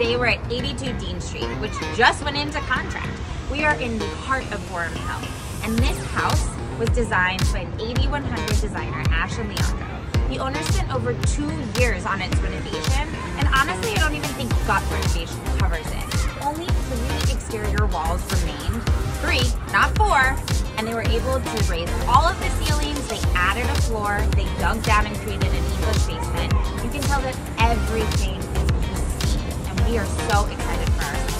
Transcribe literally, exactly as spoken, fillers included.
Today we're at eighty-two Dean Street, which just went into contract. We are in the heart of Boerum Hill, and this house was designed by an A D one hundred designer, Ashe Leandro. The owner spent over two years on its renovation, and honestly, I don't even think gut renovation covers it. Only three exterior walls remained, three, not four, and they were able to raise all of the ceilings. They added a floor, they dug down and created an English basement. You can tell that everything is pristine, and we are so excited for our